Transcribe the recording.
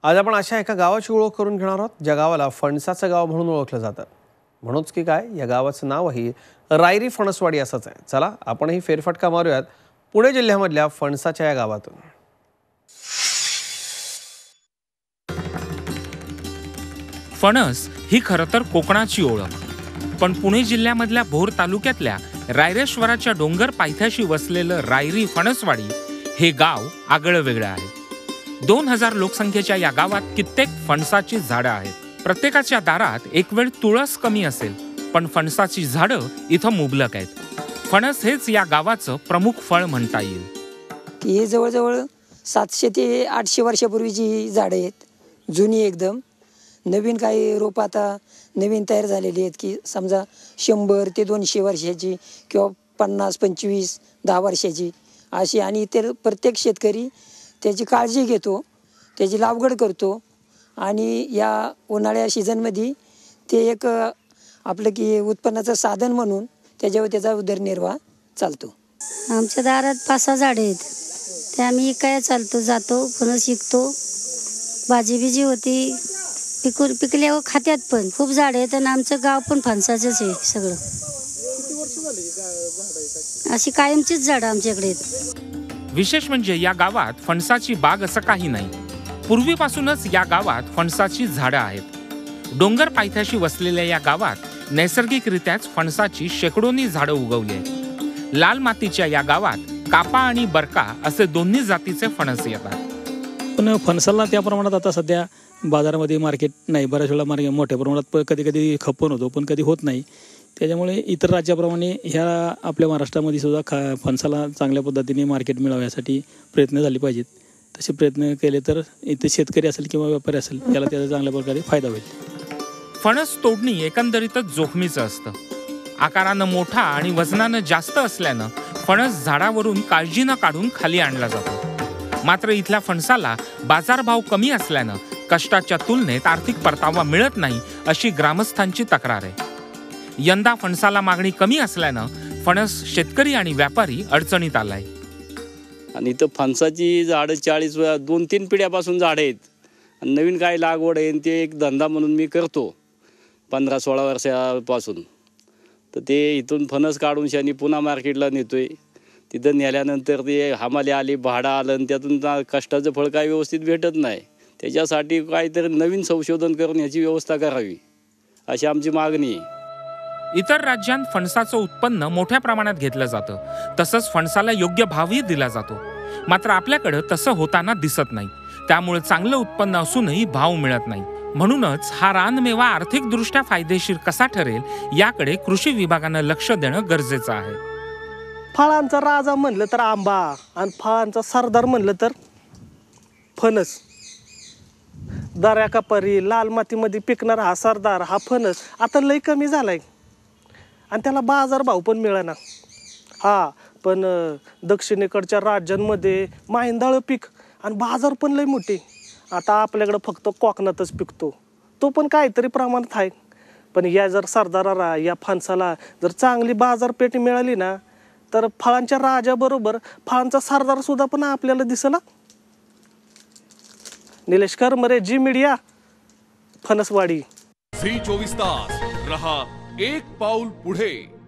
आज आपण अशा एका गावाची ओळख करून घेणार आहोत ज्या गावाला फणसाचं गाव म्हणून ओळखलं जातं. म्हणूनच की काय, या गावाचं नावही रायरी फणसवाडी असंच आहे. चला आपणही फेरफटका मारूयात पुणे जिल्ह्यामधल्या फणसाच्या या गावातून. फणस ही खरं तर कोकणाची ओळख, पण पुणे जिल्ह्यामधल्या भोर तालुक्यातल्या रायरेश्वराच्या डोंगर पायथ्याशी वसलेलं रायरी फणसवाडी हे गाव आगळं वेगळं आहे. 2000 लोकसंख्येच्या या गावात कित्येक फणसाची झाडं आहेत. प्रत्येकाच्या दारात एक वेळ तुळस कमी असेल, पण फणसाची झाडं इथं मुबलक आहेत. फणस हेच या गावाचं प्रमुख फळ म्हणता येईल. ही जवळजवळ 700 ते 800 वर्षापूर्वीची झाडं आहेत, जुनी एकदम. नवीन काही रोप आता नवीन तयार झालेली आहेत की समजा 100 ते 200 वर्षाची किंवा 50, 25, 10 वर्षाची अशी. आणि इतर प्रत्येक शेतकरी त्याची काळजी घेतो, त्याची लागवड करतो आणि या उन्हाळ्या सीझनमध्ये ते एक आपलं की उत्पन्नाचं साधन म्हणून त्याच्यावर त्याचा उदरनिर्वाह चालतो. आमच्या दारात 5-6 झाडं आहेत, ते आम्ही काय चालतो जातो, फणस शिकतो, भाजी बिजी होती, पिकल्यावर खात्यात. पण खूप झाडं आहेत आणि आमचं गाव पण फणसाचंच आहे सगळं. अशी कायमचीच झाडं आमच्याकडे आहेत. विशेष म्हणजे या गावात फणसाची बाग असं काही नाही. पूर्वीपासूनच या गावात फणसाची झाडं आहेत. डोंगर पायथ्याशी वसलेल्या या गावात नैसर्गिकरित्याच फणसाची शेकडोनी झाडं उगवली आहेत. लाल मातीच्या या गावात कापा आणि बरका असे दोन्ही जातीचे फणस येतात. पण फणसाला त्या प्रमाणात आता सध्या बाजारामध्ये मार्केट नाही. बऱ्याच वेळा मोठ्या प्रमाणात कधी कधी खपवून होतो, पण कधी होत नाही. त्याच्यामुळे इतर राज्याप्रमाणे ह्या आपल्या महाराष्ट्रामध्ये सुद्धा फणसाला चांगल्या पद्धतीने मार्केट मिळावं यासाठी प्रयत्न झाले पाहिजेत. तसे प्रयत्न केले तर इथे शेतकरी असेल किंवा व्यापारी असेल याला त्याचा चांगल्या प्रकारे फायदा होईल. फणस तोडणी एकंदरीतच जोखमीचं असतं. आकारानं मोठा आणि वजनानं जास्त असल्यानं फणस झाडावरून काळजी न काढून खाली आणला जातो. मात्र इथल्या फणसाला बाजारभाव कमी असल्यानं कष्टाच्या तुलनेत आर्थिक परतावा मिळत नाही अशी ग्रामस्थांची तक्रार आहे. यंदा फणसाला मागणी कमी असल्यानं फणस शेतकरी आणि व्यापारी अडचणीत आलाय. आणि इथं फणसाची झाडं 2-3 पिढ्यापासून झाडं आहेत. नवीन काय लागवड आहे ते एक धंदा म्हणून मी करतो 15-16 वर्षापासून. तर ते इथून फणस काढून शानी पुन्हा मार्केटला नेतोय. तिथं नेल्यानंतर ते हमाली आली, भाडं आलं आणि त्यातून कष्टाचं फळ काही व्यवस्थित भेटत नाही. त्याच्यासाठी काहीतरी नवीन संशोधन करून याची व्यवस्था करावी अशी आमची मागणी आहे. इतर राज्यांत फणसाचं उत्पन्न मोठ्या प्रमाणात घेतलं जातं, तसंच फणसाला योग्य भावही दिला जातो. मात्र आपल्याकडं तसं होताना दिसत नाही. त्यामुळे चांगलं उत्पन्न असूनही भाव मिळत नाही. म्हणूनच हा रानमेवा आर्थिकदृष्ट्या फायदेशीर कसा ठरेल याकडे कृषी विभागानं लक्ष देणं गरजेचं आहे. फळांचा राजा म्हणलं तर आंबा आणि फळांचा सरदार म्हणलं तर फणस. दऱ्या कापारी लाल मातीमध्ये पिकणारा हा सरदार हा फणस आता लय कमी झालाय आणि त्याला बाजारभाव पण मिळेना. पण दक्षिणेकडच्या राज्यांमध्ये माहिंदाळ पीक आणि बाजार पण लय मोठे. आता आपल्याकडं फक्त कोकणातच पिकतो, तो पण काहीतरी प्रमाणात आहे. पण या जर सरदाराला या फणसाला जर चांगली बाजारपेठ मिळाली ना तर फळांच्या राजाबरोबर फळांचा सरदार सुद्धा पण आपल्याला दिसला. निलेश करमरे, जी मीडिया, फणसवाडी. झी 24 तास रहा एक पाऊल पुढे.